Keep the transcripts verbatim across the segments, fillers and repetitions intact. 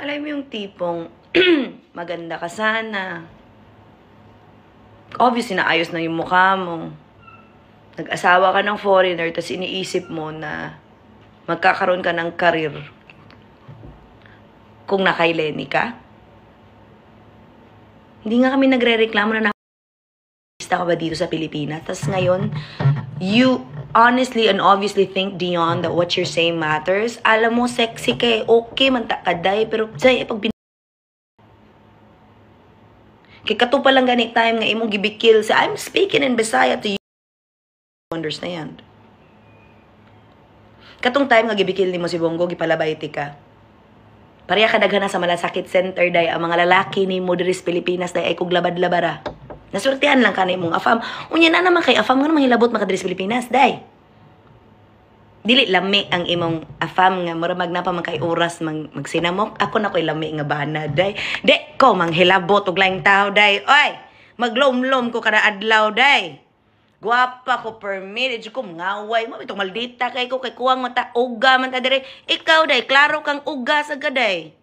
Alam mo yung tipong, maganda ka sana. Obviously, naayos na yung mukha mo. Nag-asawa ka ng foreigner, tapos iniisip mo na magkakaroon ka ng karir kung nakay Lenny ka. Hindi nga kami nagre-reklamo na nakakita ka ba dito sa Pilipinas. Tapos ngayon, you honestly and obviously think, Dion, that what you're saying matters. Alam mo, sexy ka eh. Okay, manta ka, day. Pero, say, pag bin... Kaya kato pa lang ganit time nga imong gibikil sa I'm speaking in Bisaya to you. Understand? Katong time nga gibikil ni mo si Bongo, gipalabayti ka. Pareha ka daghan sa malasakit center, day. Ang mga lalaki ni mo diri sa Pilipinas, day, ay kog labad-labara. Nasurtihan lang ka na imong afam. Unya na naman kay afam nga naman hilabot makadiri sa Pilipinas, day. Dili lami ang imong afam nga mura magna pa man kay oras mag magsinamok. Ako na koy lami nga bana, day. De ko mang hilabot og laing tao, day. Oy, maglom-lom ko kada adlaw, day. Guwapa ko per minute ko ngaway mo bitong maldita kay ko kay kuwang mata uga man ta dire. Ikaw, day, klaro kang uga sa gaday.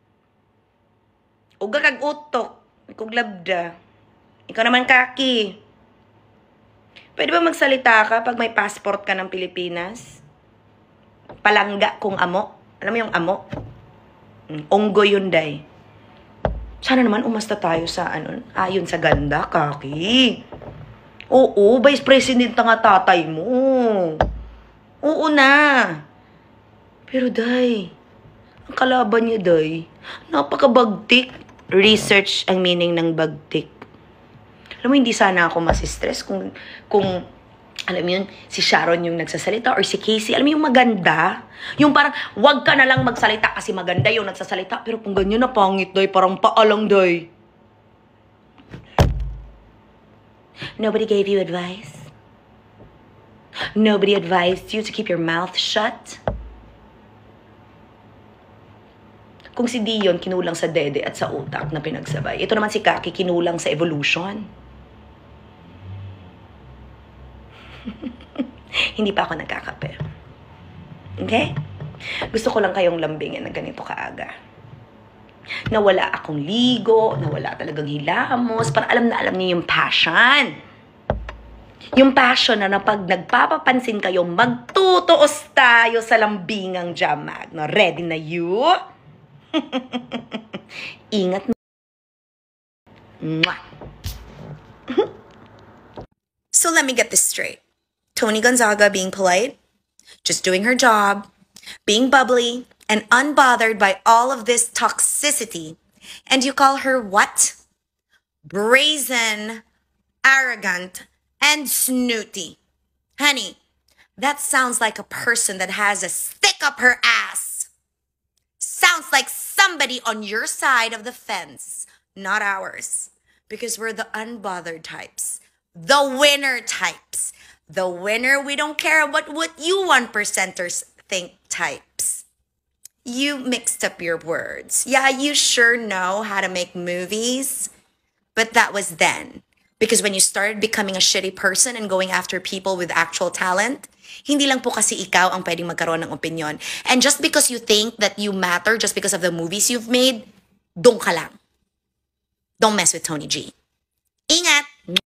Uga kag utok, kog labda. Ikaw naman, kaki. Pwede ba magsalita ka pag may passport ka ng Pilipinas? Palangga kung amo. Alam mo yung amo? Onggoy yun, day. Sana naman umasta tayo sa ano, ayon sa ganda, kaki. Oo, vice president nga tatay mo. Oo na. Pero, day, ang kalaban niya, day, napakabagtik. Research ang meaning ng bagtik. Alam mo, hindi sana ako masistress kung, kung, alam mo yun, si Sharon yung nagsasalita or si Casey. Alam mo yung maganda? Yung parang, wag ka na lang magsalita kasi maganda yung nagsasalita. Pero kung ganyan na pangit, day, parang paalang, day. Nobody gave you advice? Nobody advised you to keep your mouth shut? Kung si Dion kinulang sa dede at sa utak na pinagsabay, ito naman si Kaki kinulang sa evolution. Hindi pa ako nagkakape. Okay? Gusto ko lang kayong lambingin na ganito kaaga. Na wala akong ligo, na wala talagang hilamos, para alam na alam niyo yung passion. Yung passion na, na pag nagpapapansin kayo, magtutuos tayo sa lambingang jam, Magno. Ready na you? Ingat. Mwah. So let me get this straight. Tony Gonzaga being polite, just doing her job, being bubbly, and unbothered by all of this toxicity. And you call her what? Brazen, arrogant, and snooty. Honey, that sounds like a person that has a stick up her ass. Sounds like somebody on your side of the fence, not ours. Because we're the unbothered types. The winner types. The winner, we don't care about what you one percenters think types. You mixed up your words. Yeah, you sure know how to make movies. But that was then. Because when you started becoming a shitty person and going after people with actual talent, hindi lang po kasi ikaw ang pwedeng magkaroon ng opinion. And just because you think that you matter just because of the movies you've made, doon ka lang. Don't mess with Tony G. Ingat!